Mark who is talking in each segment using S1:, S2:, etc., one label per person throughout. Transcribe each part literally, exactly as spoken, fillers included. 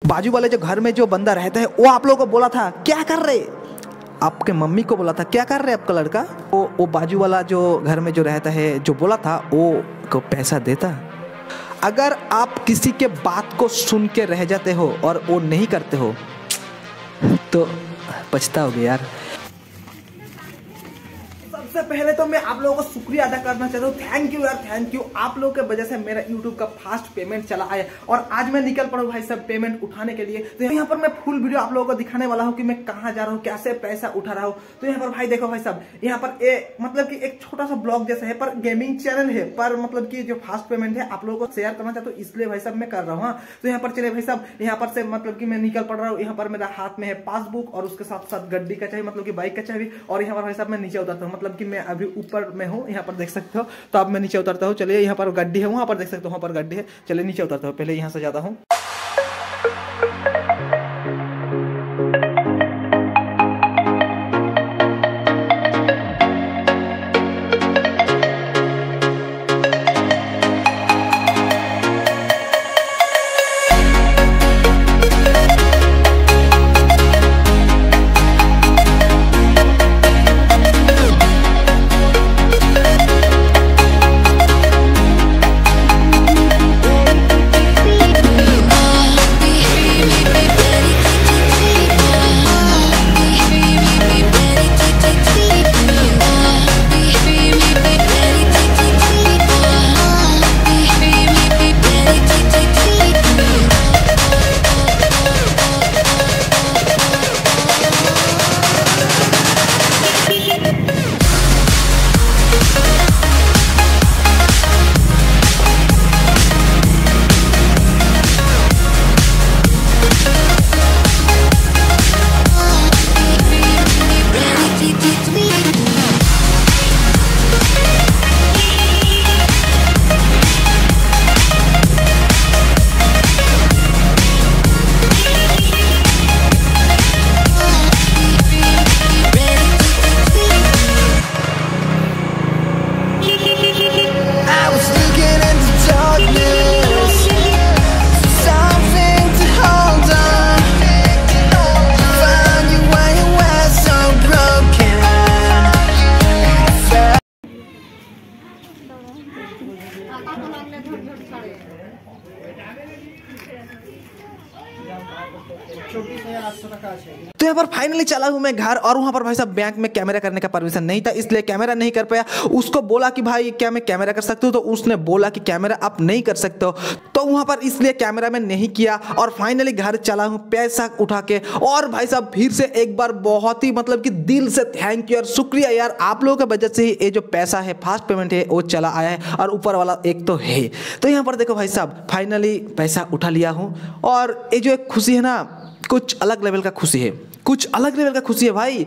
S1: बाजू वाले जो घर में जो बंदा रहता है वो आप लोगों को बोला था क्या कर रहे, आपके मम्मी को बोला था क्या कर रहे आपका लड़का, वो वो बाजू वाला जो घर में जो रहता है जो बोला था वो को पैसा देता। अगर आप किसी के बात को सुन के रह जाते हो और वो नहीं करते हो तो पछताओगे यार। सबसे पहले तो मैं आप लोगों को शुक्रिया अदा करना चाहता हूँ, थैंक यू यार, थैंक यू। आप लोगों की वजह से मेरा यूट्यूब का फास्ट पेमेंट चला आया और आज मैं निकल पड़ा हूँ भाई सब पेमेंट उठाने के लिए। तो यहाँ पर मैं फुल वीडियो आप लोगों को दिखाने वाला हूँ कि मैं कहाँ जा रहा हूँ, कैसे पैसा उठा रहा हूँ। तो यहाँ पर भाई देखो भाई सब, यहाँ पर ए, मतलब कि एक छोटा सा ब्लॉग जैसा है पर गेमिंग चैनल है, पर मतलब कि जो फास्ट पेमेंट है आप लोगों को शेयर करना चाहता हूँ, इसलिए भाई सब मैं कर रहा हूँ। हाँ तो यहाँ पर चले भाई सब, यहाँ पर से मतलब कि मैं निकल पड़ रहा हूँ। यहाँ पर मेरा हाथ में है पासबुक और उसके साथ साथ गड्डी का चाहिए, मतलब कि बाइक का चाहिए। और यहाँ पर भाई सब मैं नीचे उतरता हूँ, मतलब कि मैं अभी ऊपर में हूँ, यहाँ पर देख सकते हो। तो अब मैं नीचे उतरता हूँ, चलिए यहाँ पर गड्डी है, वहाँ पर देख सकते हो, वहाँ पर गड्डी है। चलिए नीचे उतरता हूँ, पहले यहाँ से जाता हूँ। तो यहाँ पर फाइनली चला हूँ मैं घर और वहाँ पर भाई साहब बैंक में कैमरा करने का परमिशन नहीं था, इसलिए कैमरा नहीं कर पाया। उसको बोला कि भाई क्या मैं कैमरा कर सकता हूँ, तो उसने बोला कि कैमरा आप नहीं कर सकते हो, तो वहाँ पर इसलिए कैमरा में नहीं किया। और फाइनली घर चला हूँ पैसा उठा के। और भाई साहब फिर से एक बार बहुत ही मतलब कि दिल से थैंक यू और शुक्रिया यार, आप लोगों की वजह से ही ये जो पैसा है फास्ट पेमेंट है वो चला आया है और ऊपर वाला एक तो है। तो यहाँ पर देखो भाई साहब फाइनली पैसा उठा लिया हूँ और ये जो एक खुशी है ना, कुछ अलग लेवल का खुशी है, कुछ अलग लेवल का खुशी है भाई,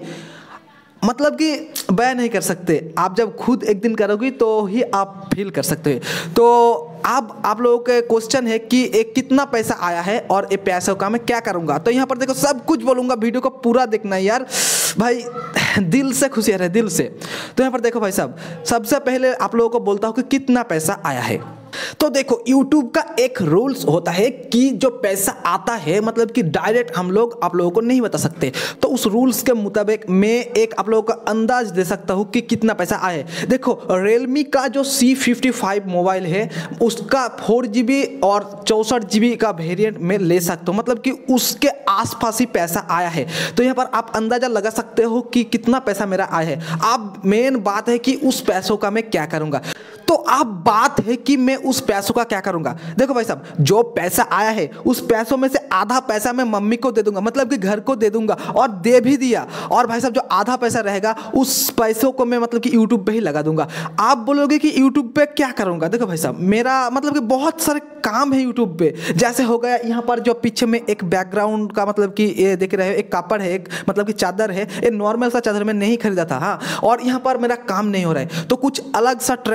S1: मतलब कि बयान नहीं कर सकते। आप जब खुद एक दिन करोगे तो ही आप फील कर सकते हो। तो अब आप लोगों के क्वेश्चन है कि एक कितना पैसा आया है और ये पैसों का मैं क्या करूंगा। तो यहाँ पर देखो सब कुछ बोलूँगा, वीडियो को पूरा देखना है यार भाई, दिल से खुशी आ रहा है, दिल से। तो यहाँ पर देखो भाई साहब, सबसे पहले आप लोगों को बोलता हूँ कि कितना पैसा आया है। तो देखो YouTube का एक रूल्स होता है कि जो पैसा आता है मतलब कि डायरेक्ट हम लोग आप लोगों को नहीं बता सकते। तो उस रूल्स के मुताबिक मैं एक आप लोगों को अंदाज दे सकता हूँ कि कितना पैसा आए। देखो Realme का जो सी फिफ्टी फाइव मोबाइल है उसका फोर जी बी और चौंसठ जी बी का वेरिएंट में ले सकता हूँ, मतलब कि उसके आसपास ही पैसा आया है। तो यहाँ पर आप अंदाजा लगा सकते हो कि कितना पैसा मेरा आया है। अब मेन बात है कि उस पैसों का मैं क्या करूँगा। तो अब बात है कि मैं उस पैसों का क्या करूंगा। देखो भाई साहब, जो पैसा आया है उस पैसों में से आधा पैसा मैं मम्मी को दे दूंगा, मतलब कि घर को दे दूंगा, और दे भी दिया। और भाई साहब जो आधा पैसा रहेगा उस पैसों को मैं मतलब कि यूट्यूब पे ही लगा दूंगा। आप बोलोगे कि यूट्यूब पे क्या करूंगा। देखो भाई साहब, मेरा मतलब कि बहुत सारे काम है यूट्यूब पे। जैसे हो गया यहाँ पर जो पीछे में एक बैकग्राउंड का मतलब कि ये देख रहे हो, एक कापड़ है, एक मतलब कि चादर है, ये नॉर्मल सा चादर में नहीं खरीदा था। हाँ, और यहाँ पर मेरा काम नहीं हो रहा है तो कुछ अलग सा ट्राई करूंगा,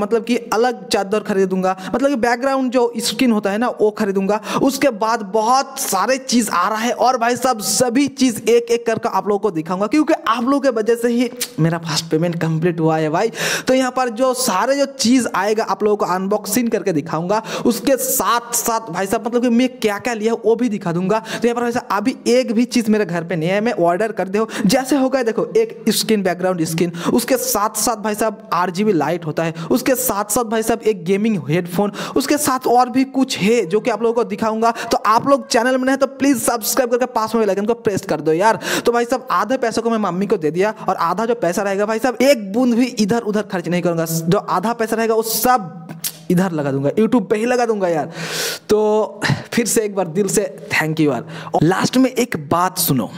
S1: मतलब कि अलग चादर खरीदूंगा, मतलब कि बैकग्राउंड जो स्क्रीन होता है ना वो खरीदूंगा। उसके बाद बहुत सारे चीज़ आ रहा है और भाई साहब सभी चीज़ एक एक करके आप लोगों को दिखाऊंगा, क्योंकि आप लोगों के वजह से ही मेरा फर्स्ट पेमेंट कंप्लीट हुआ है भाई। तो यहाँ पर जो सारे जो चीज़ आएगा आप लोगों को अनबॉक्सिंग करके दिखाऊंगा, उसके साथ साथ भाई साहब मतलब कि मैं क्या क्या लिया वो भी दिखा दूंगा। तो यहाँ पर भाई साहब अभी एक भी चीज़ मेरे घर पे नहीं है, मैं ऑर्डर कर दे हो जैसे होगा। देखो एक स्क्रीन बैकग्राउंड स्क्रीन, उसके साथ साथ भाई साहब आरजीबी लाइट होता है, उसके साथ साथ भाई साहब एक गेमिंग हेडफोन, उसके साथ और भी कुछ है जो कि आप लोगों को दिखाऊंगा। तो आप लोग चैनल में नहीं तो प्लीज सब्सक्राइब करके पास में लाइकन को प्रेस कर दो यार। तो भाई साहब आधे पैसे को मैं मम्मी को दे दिया और आधा जो पैसा रहेगा भाई साहब एक बूंद भी इधर उधर खर्च नहीं करूंगा, जो आधा पैसा रहेगा वो सब इधर लगा दूंगा, यूट्यूब पे ही लगा दूंगा यार। तो फिर से एक बार दिल से थैंक यू यार। लास्ट में एक बात सुनो,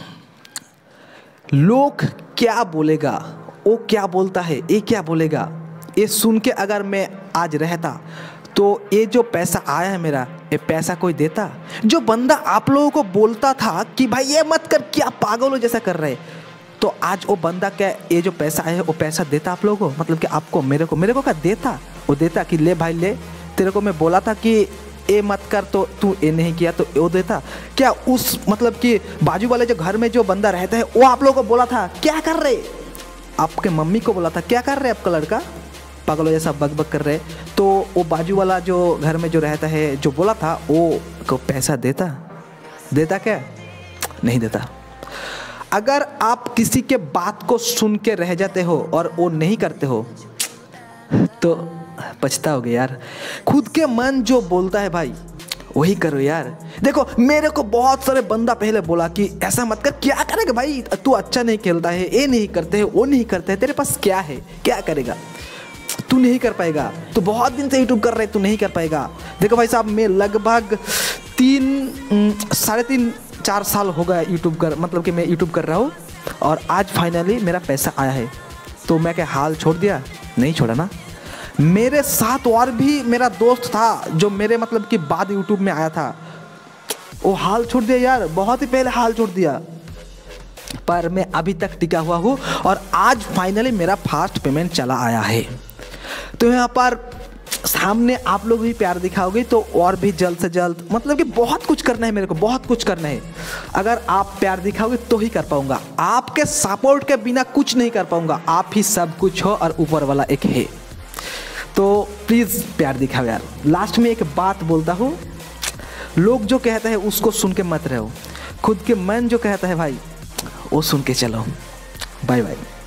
S1: लोग क्या बोलेगा, वो क्या बोलता है, ये क्या बोलेगा, ये सुन के अगर मैं आज रहता तो ये जो पैसा आया है मेरा, ये पैसा कोई देता? जो बंदा आप लोगों को बोलता था कि भाई ये मत कर, क्या पागल हो जैसा कर रहे, तो आज वो बंदा क्या ये जो पैसा आया है वो पैसा देता आप लोगों को? मतलब कि आपको, मेरे को मेरे को क्या देता? वो देता कि ले भाई ले, तेरे को मैं बोला था कि ये मत कर तो तू ये नहीं किया, तो वो देता क्या? उस मतलब कि बाजू वाले जो घर में जो बंदा रहता है वो आप लोगों को बोला था क्या कर रहे, आपके मम्मी को बोला था क्या कर रहे आपका लड़का, पागलों जैसा बक बक कर रहे, तो वो बाजू वाला जो घर में जो रहता है जो बोला था वो को पैसा देता? देता क्या? नहीं देता। अगर आप किसी के बात को सुन के रह जाते हो और वो नहीं करते हो तो पछताओगे यार। खुद के मन जो बोलता है भाई वही करो यार। देखो मेरे को बहुत सारे बंदा पहले बोला कि ऐसा मत कर, क्या करेगा भाई, तू अच्छा नहीं खेलता है, ये नहीं करते है, वो नहीं करते है, तेरे पास क्या है, क्या करेगा, तू नहीं कर पाएगा, तू बहुत दिन से यूट्यूब कर रहे तू नहीं कर पाएगा। देखो भाई साहब मैं लगभग तीन साढ़े तीन चार साल हो गया यूट्यूब कर, मतलब कि मैं यूट्यूब कर रहा हूँ और आज फाइनली मेरा पैसा आया है। तो मैं क्या हाल छोड़ दिया? नहीं छोड़ा ना। मेरे साथ और भी मेरा दोस्त था जो मेरे मतलब कि बाद यूट्यूब में आया था, वो हाल छोड़ दिया यार, बहुत ही पहले हाल छोड़ दिया, पर मैं अभी तक टिका हुआ हूँ और आज फाइनली मेरा फास्ट पेमेंट चला आया है। तो यहाँ पर सामने आप लोग भी प्यार दिखाओगे तो और भी जल्द से जल्द, मतलब कि बहुत कुछ करना है मेरे को, बहुत कुछ करना है। अगर आप प्यार दिखाओगे तो ही कर पाऊंगा, आपके सपोर्ट के बिना कुछ नहीं कर पाऊंगा। आप ही सब कुछ हो और ऊपर वाला एक है, तो प्लीज़ प्यार दिखाओ यार। लास्ट में एक बात बोलता हूँ, लोग जो कहते हैं उसको सुन के मत रहो, खुद के मन जो कहता है भाई वो सुन के चलो। Bye bye.